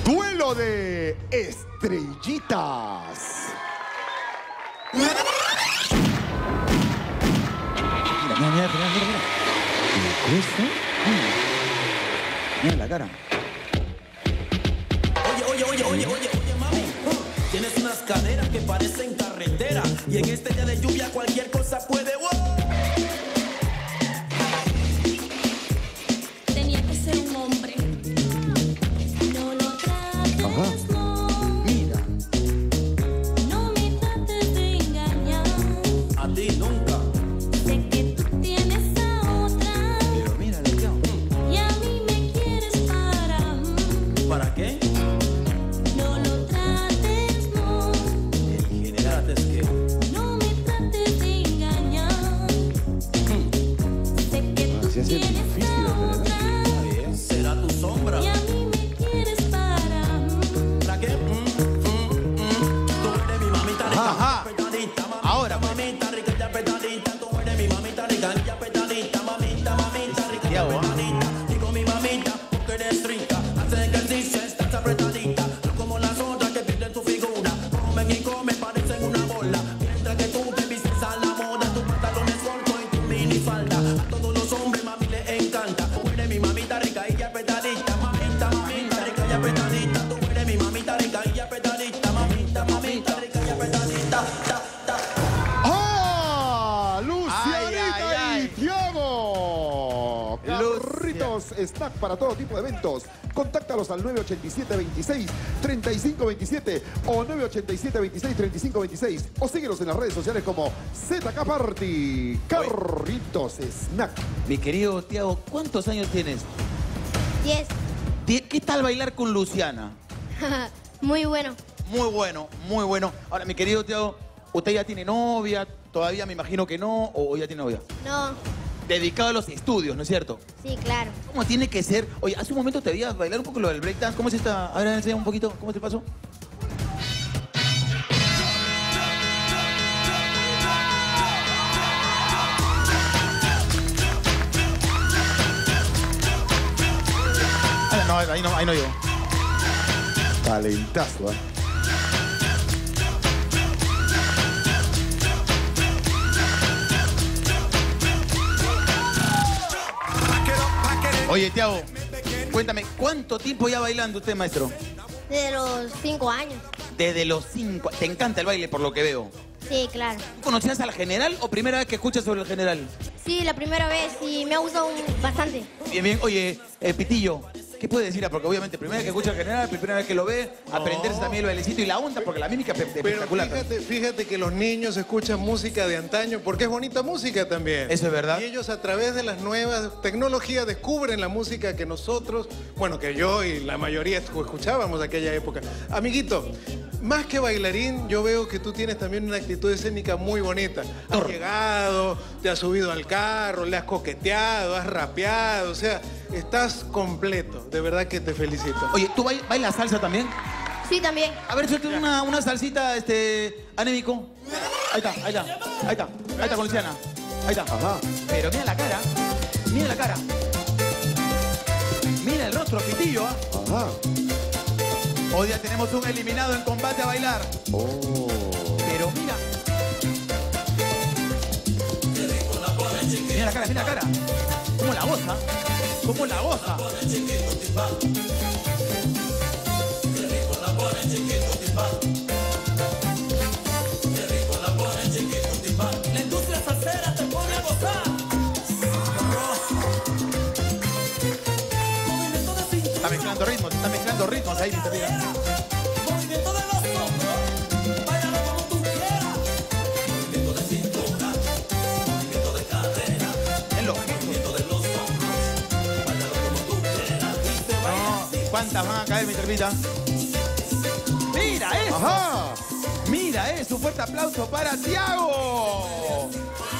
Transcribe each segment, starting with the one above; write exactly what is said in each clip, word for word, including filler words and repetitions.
Duelo de estrellitas. Mira, mira, mira, mira, mira, mira. ¿Esto? Mira. Mira la cara. Oye, oye, oye, oye, oye, oye, mami. Tienes unas caderas que parecen carretera. Y en este día de lluvia cualquier cosa puede... ¡Wow! Tenía que ser un hombre. No lo trates, Ajá. no. Mira. No me trates de engañar. A ti nunca. Sé que tú tienes a otra. Pero mira, le quedo. Y a mí me quieres para. ¿Para qué? No lo trates, no. El general es que... No me trates de engañar. Sé que tú Así es tienes difícil, a ¿verdad? otra. Está bien, será tu sombra. Y a mí me quieres para. ¿Para qué? Mm, mm, mm. Tú eres mi mamita rica, Ajá. apretadita, mamita, Ahora, pues. mamita rica y apretadita. Tú eres mi mamita rica y apretadita, mamita, mamita rica y Diablo, ¿ah? apretadita. Digo mi mamita porque eres rica, haces ejercicio, estás apretadita. No como las otras que pierden su figura, comen y comen, parecen una bola. Mientras que tú te vistes a la moda, tus pantalones cortos y tu minifalda. A todos los hombres, mami, les encanta. Tú eres mi mamita rica y apretadita, mamita, mamita rica y apretadita. Tú eres mi mamita rica y apretadita, mamita, mamita rica y apretadita. Ta, ta. ¡Ah! ¡Lucianita Ay, ay, ay. y Tiago! Lucia. Carritos Snack para todo tipo de eventos. Contáctalos al nueve ochenta y siete, veintiséis, treinta y cinco veintisiete o nueve ochenta y siete, veintiséis, treinta y cinco veintiséis o síguelos en las redes sociales como Z K Party. Carritos Snack. Mi querido Tiago, ¿cuántos años tienes? Diez. Ti- ¿Qué tal bailar con Luciana? Muy bueno. Muy bueno, muy bueno. Ahora, mi querido Tiago, ¿usted ya tiene novia? Todavía me imagino que no, o ya tiene novia. No. Dedicado a los estudios, ¿no es cierto? Sí, claro. ¿Cómo tiene que ser? Oye, hace un momento te veías bailar un poco lo del breakdance. ¿Cómo es esta? A ver, enseña un poquito. ¿Cómo te pasó? Ah, no, ahí no, ahí no llego. Talentazo, ¿eh? Oye, Tiago, cuéntame, ¿cuánto tiempo ya bailando usted, maestro? Desde los cinco años. Desde los cinco. ¿Te encanta el baile, por lo que veo? Sí, claro. ¿Tú conocías al general o primera vez que escuchas sobre el general? Sí, la primera vez y me ha gustado un- bastante. Bien, bien. Oye, eh, Pitillo, ¿qué puede decir? Porque obviamente, primera vez que escucha al general, primera vez que lo ve, aprenderse también el bailecito y la onda, porque la mímica es pe- Pero espectacular. fíjate, fíjate que los niños escuchan música de antaño porque es bonita música también. Eso es verdad. Y ellos a través de las nuevas tecnologías descubren la música que nosotros, bueno, que yo y la mayoría escu- escuchábamos de aquella época. Amiguito, más que bailarín, yo veo que tú tienes también una actitud escénica muy bonita. Has Torre. llegado, te has subido al carro, le has coqueteado, has rapeado, o sea, estás completo. De verdad que te felicito. Oye, ¿tú bail- bailas salsa también? Sí, también. A ver, suelte una, una salsita, este, anémico. Ahí está, ahí está, ahí está, ahí está con Luciana. Ahí está. Ajá. Pero mira la cara, mira la cara. Mira el rostro, Pitillo, ¿ah? Ajá. Hoy día tenemos un eliminado en combate a bailar. Oh. Pero mira. Mira la cara, mira la cara. ¿Cómo la goza? ¿Cómo la goza? La industria salsera te pone a gozar. Movimiento de cintura, Está mezclando ritmos, está mezclando ritmos ahí, mi querida. movimiento de los hombros, bailalo como tú quieras. Movimiento de cintura, movimiento de cadera, Es lo movimiento de los hombros, bailalo como tú quieras. Y se baila así. ¿Cuántas van a caer, mi termita? ¡Mira eso! Ajá. ¡Mira eso! Un fuerte aplauso para Tiago.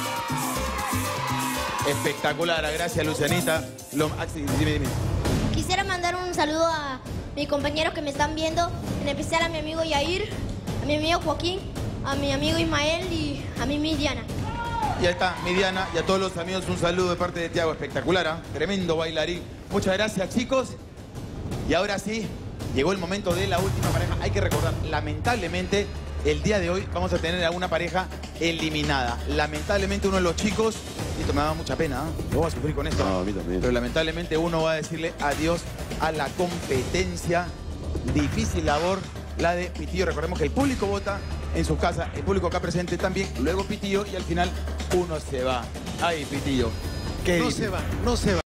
Espectacular, gracias, Lucianita. Lo... ah, sí, dime, dime. Quisiera mandar un saludo a mis compañeros que me están viendo, en especial a mi amigo Yair, a mi amigo Joaquín, a mi amigo Ismael y a mi mi Diana. Y ahí está, mi Diana, y a todos los amigos un saludo de parte de Tiago. Espectacular, ¿ah? Tremendo bailarín. Muchas gracias, chicos. Y ahora sí, Llegó el momento de la última pareja. Hay que recordar, lamentablemente, el día de hoy vamos a tener a una pareja eliminada. Lamentablemente uno de los chicos, y esto me da mucha pena, ¿eh? Yo voy a sufrir con esto. No, a mí también. Pero lamentablemente uno va a decirle adiós a la competencia. Difícil labor la de Pitillo. Recordemos que el público vota en sus casas, el público acá presente también, luego Pitillo y al final uno se va. Ay, Pitillo. Qué No difícil. se va, no se va.